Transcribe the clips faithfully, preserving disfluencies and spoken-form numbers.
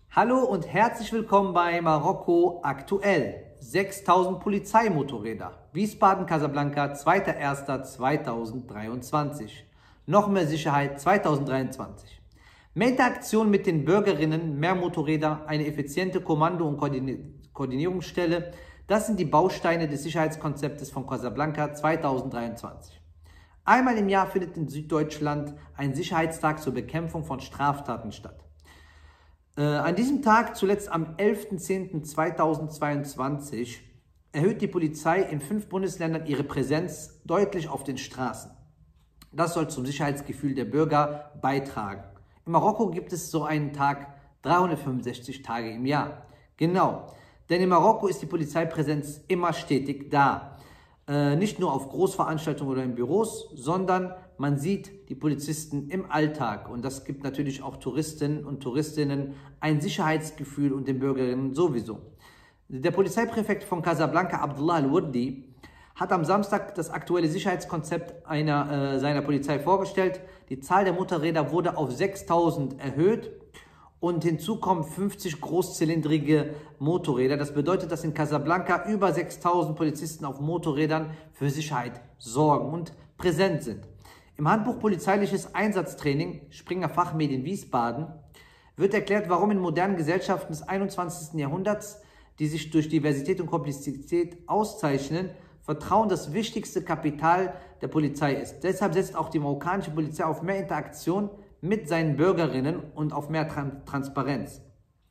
Hallo und herzlich willkommen bei Marokko aktuell. sechstausend Polizeimotorräder. Wiesbaden, Casablanca, zweiter erster zweitausenddreiundzwanzig. Noch mehr Sicherheit zweitausenddreiundzwanzig. Mehr Interaktion mit den Bürgerinnen, mehr Motorräder, eine effiziente Kommando- und Koordinierungsstelle. Das sind die Bausteine des Sicherheitskonzeptes von Casablanca zweitausenddreiundzwanzig. Einmal im Jahr findet in Süddeutschland ein Sicherheitstag zur Bekämpfung von Straftaten statt. Äh, an diesem Tag, zuletzt am elften zehnten zweitausendzweiundzwanzig, erhöht die Polizei in fünf Bundesländern ihre Präsenz deutlich auf den Straßen. Das soll zum Sicherheitsgefühl der Bürger beitragen. In Marokko gibt es so einen Tag dreihundertfünfundsechzig Tage im Jahr. Genau, denn in Marokko ist die Polizeipräsenz immer stetig da. Äh, nicht nur auf Großveranstaltungen oder in Büros, sondern man sieht die Polizisten im Alltag. Und das gibt natürlich auch Touristinnen und Touristinnen ein Sicherheitsgefühl und den Bürgerinnen sowieso. Der Polizeipräfekt von Casablanca, Abdullah Al-Wurdi, hat am Samstag das aktuelle Sicherheitskonzept einer, äh, seiner Polizei vorgestellt. Die Zahl der Motorräder wurde auf sechstausend erhöht. Und hinzu kommen fünfzig großzylindrige Motorräder. Das bedeutet, dass in Casablanca über sechstausend Polizisten auf Motorrädern für Sicherheit sorgen und präsent sind. Im Handbuch Polizeiliches Einsatztraining Springer Fachmedien Wiesbaden wird erklärt, warum in modernen Gesellschaften des einundzwanzigsten Jahrhunderts, die sich durch Diversität und Komplexität auszeichnen, Vertrauen das wichtigste Kapital der Polizei ist. Deshalb setzt auch die marokkanische Polizei auf mehr Interaktion mit seinen Bürgerinnen und auf mehr Tran- Transparenz.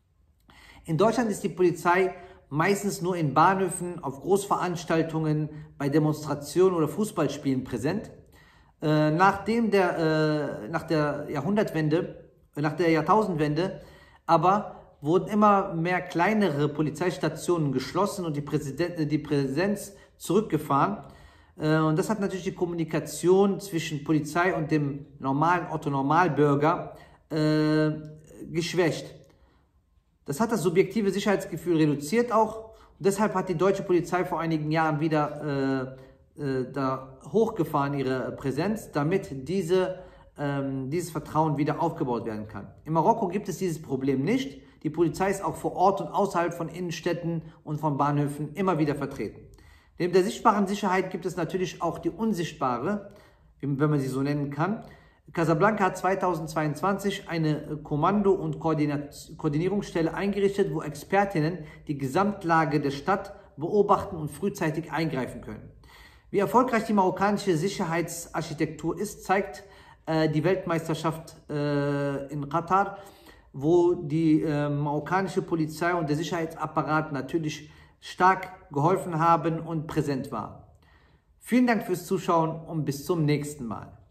In Deutschland ist die Polizei meistens nur in Bahnhöfen, auf Großveranstaltungen, bei Demonstrationen oder Fußballspielen präsent. Äh, nachdem der, äh, nach der Jahrhundertwende, äh, nach der Jahrtausendwende, aber wurden immer mehr kleinere Polizeistationen geschlossen und die, Präsident, die Präsenz zurückgefahren. Und das hat natürlich die Kommunikation zwischen Polizei und dem normalen Otto-Normalbürger äh, geschwächt. Das hat das subjektive Sicherheitsgefühl reduziert auch. Und deshalb hat die deutsche Polizei vor einigen Jahren wieder äh, äh, da hochgefahren ihre Präsenz, damit diese, ähm, dieses Vertrauen wieder aufgebaut werden kann. In Marokko gibt es dieses Problem nicht. Die Polizei ist auch vor Ort und außerhalb von Innenstädten und von Bahnhöfen immer wieder vertreten. Neben der sichtbaren Sicherheit gibt es natürlich auch die unsichtbare, wenn man sie so nennen kann. Casablanca hat zweitausendzweiundzwanzig eine Kommando- und Koordinierungsstelle eingerichtet, wo Expertinnen die Gesamtlage der Stadt beobachten und frühzeitig eingreifen können. Wie erfolgreich die marokkanische Sicherheitsarchitektur ist, zeigt äh, die Weltmeisterschaft äh, in Katar, wo die äh, marokkanische Polizei und der Sicherheitsapparat natürlich stark geholfen haben und präsent war. Vielen Dank fürs Zuschauen und bis zum nächsten Mal.